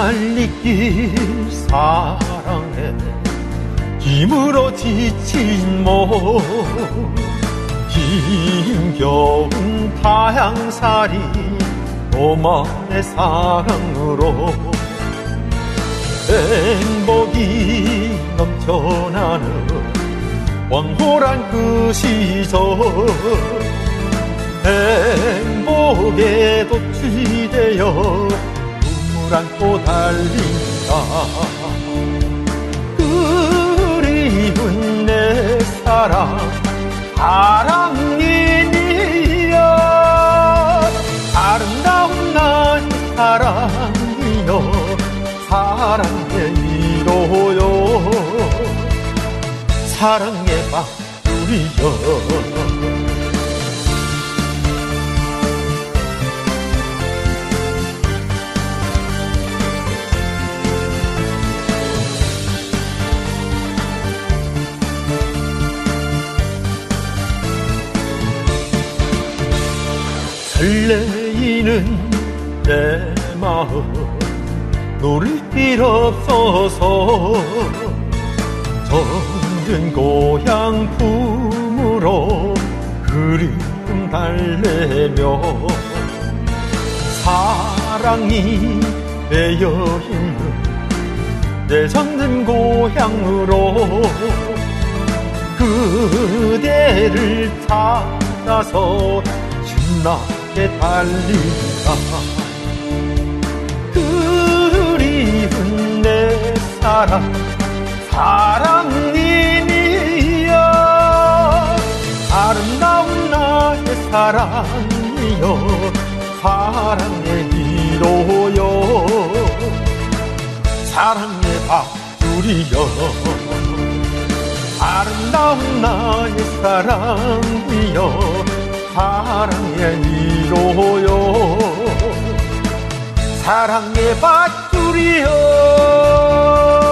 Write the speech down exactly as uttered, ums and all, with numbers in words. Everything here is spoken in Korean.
달리길 사랑해 힘으로 지친 몸 힘겨운 타향살이 너만의 사랑으로 행복이 넘쳐나는 황홀한 그 시절 행복에 도취되어 눈물 안고 달린다. 그리운 내 사랑 사랑이니여 아름다운 나의 사랑이여 사랑의 위로요 사랑의 박수리여 설레이는 내 마음 놓을 길 없어서 정든 고향 품으로 그리움 달래며 사랑이 배어있는 내 정든 고향으로 그대를 찾아서 신나게 달린다. 그리운 내 사랑 사랑이니여 아름다운 나의 사랑이여 사랑의 위로여 사랑의 박수리여 아름다운 나의 사랑이여 사랑의 위로요 사랑의 밧줄이여